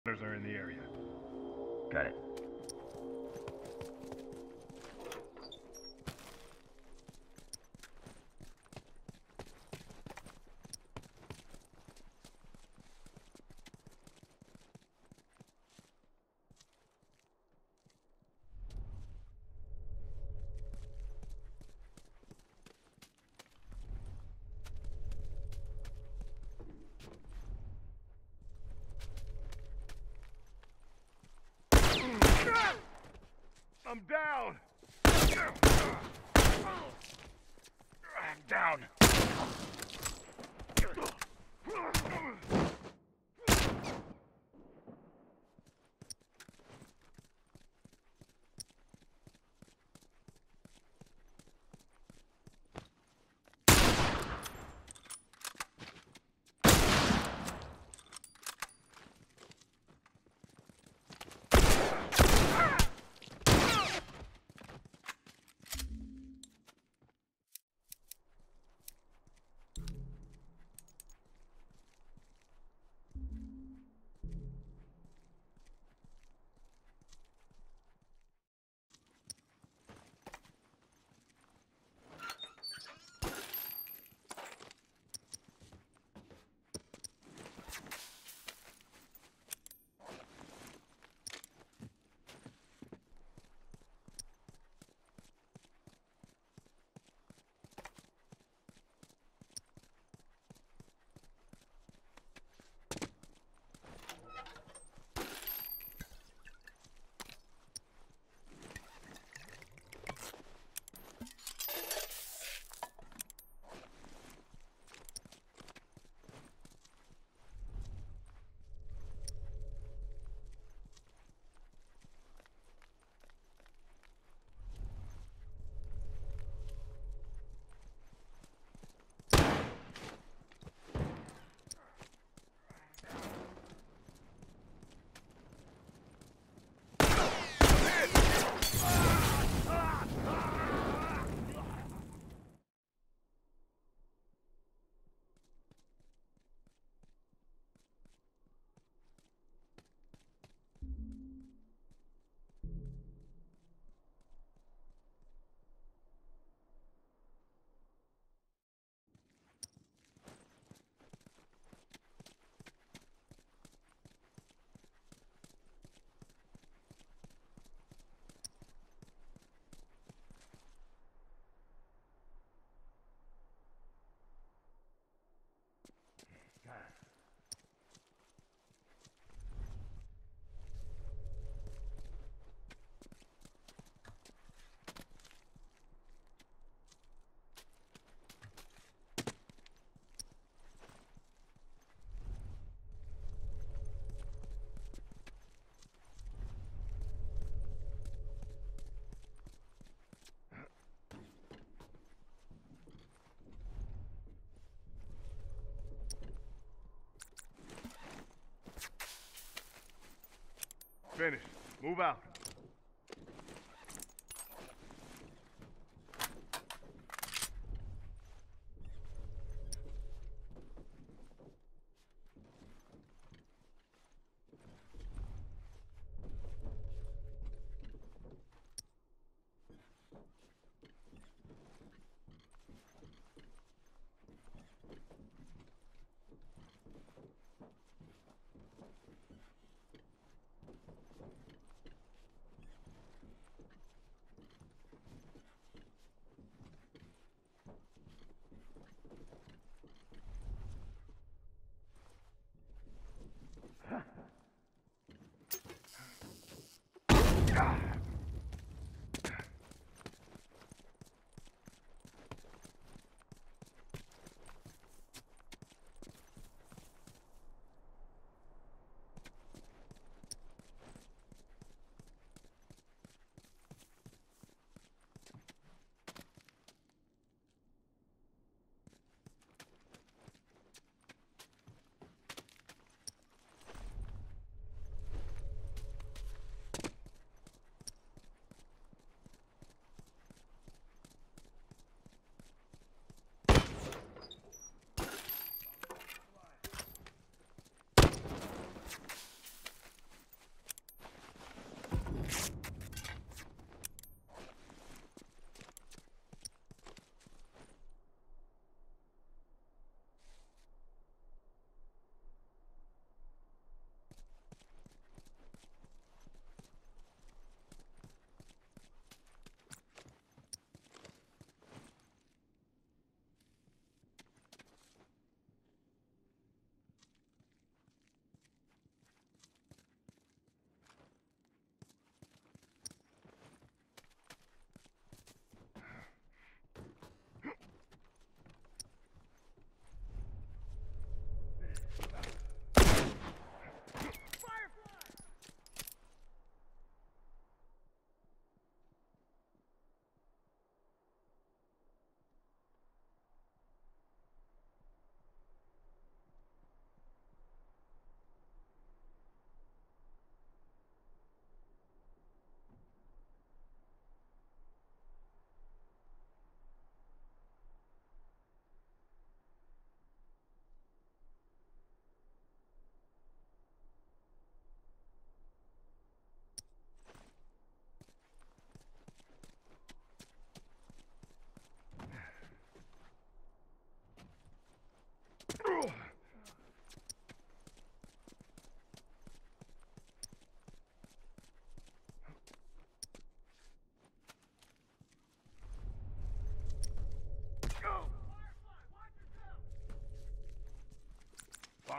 Are in the area. Got it. I'm down! I'm down! Finished. Move out.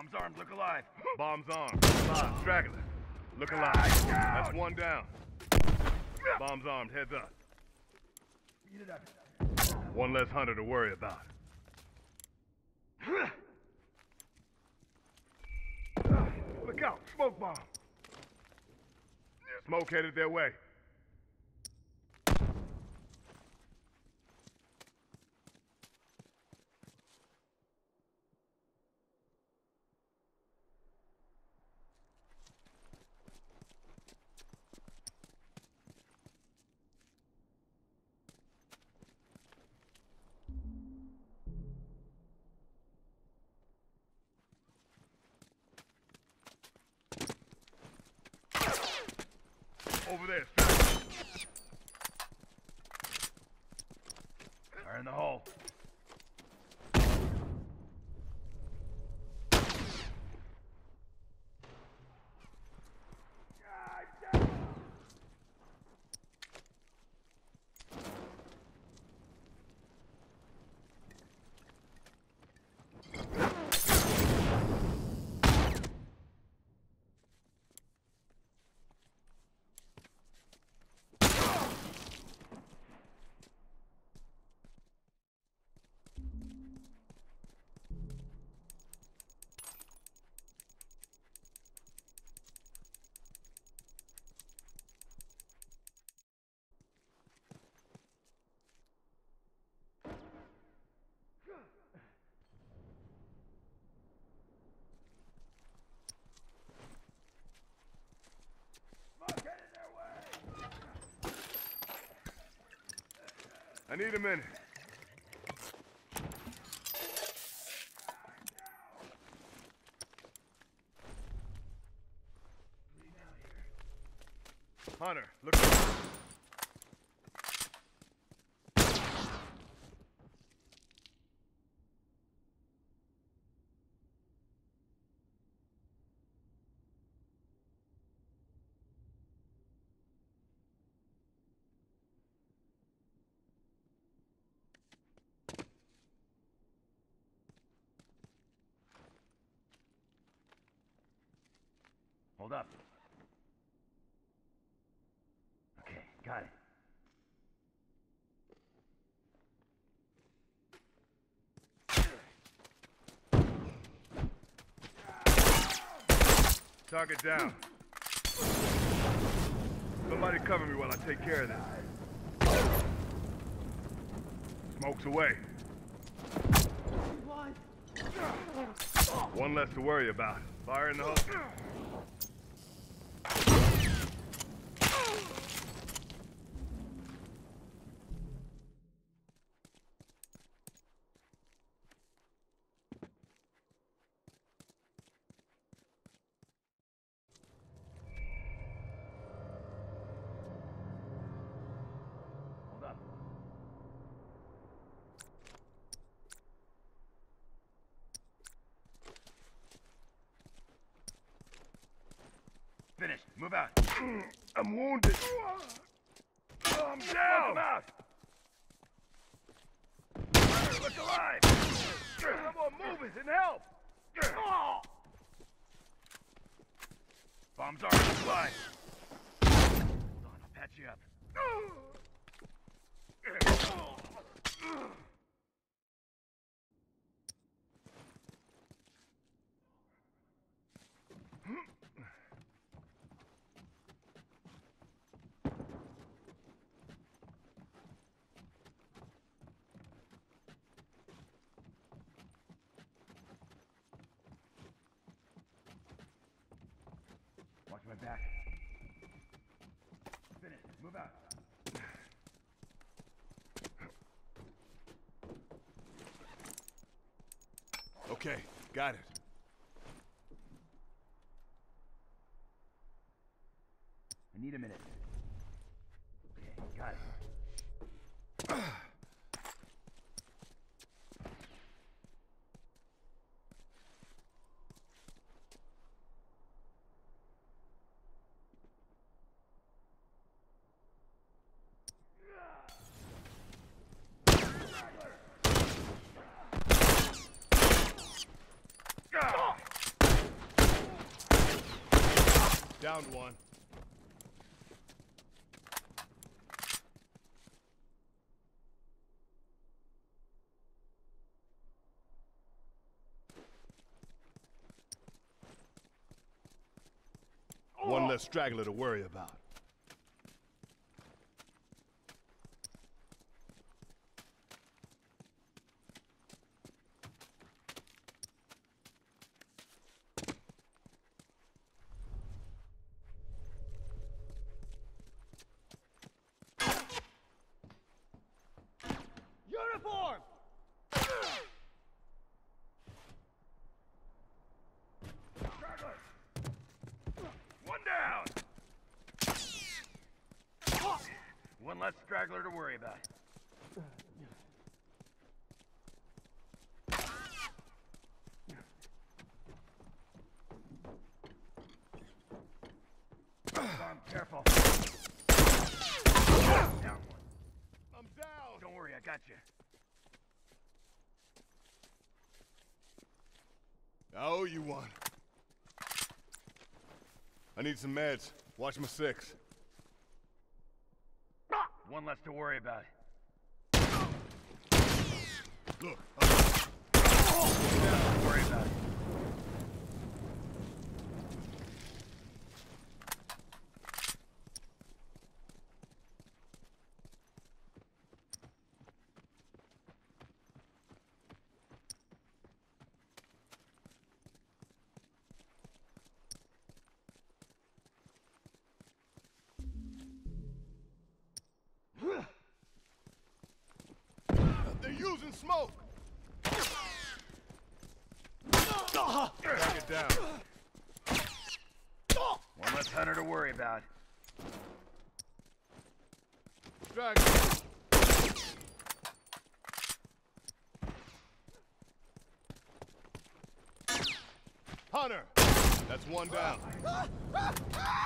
Bombs armed, look alive. Bombs armed. 5, straggler. Look alive. That's 1 down. Bombs armed, heads up. 1 less hunter to worry about. Look out, smoke bomb. Smoke headed their way. Over there, sir. Fire in the hole. I need a minute. Hunter, look. Hold up. Okay, got it. Target down. Somebody cover me while I take care of this. Smoke's away. 1 less to worry about. Fire in the hole. Hold up. Finished. Move out. I'm wounded. I'm down. Out. Look alive. Come on, move it and help. Bombs are supply. Hold on, I'll patch you up. Watch my back. Finish. Move out. Okay, got it. I need a minute. Okay, got it. Downed one. One less straggler to worry about. Uniform! One down! One less straggler to worry about. Careful. Down one. I'm down! Don't worry, I got you. I owe you one. I need some meds. Watch my six. One less to worry about. Look. Don't worry about it. They're using smoke! Drag it down. One less hunter to worry about. Drag it. Hunter! That's one down.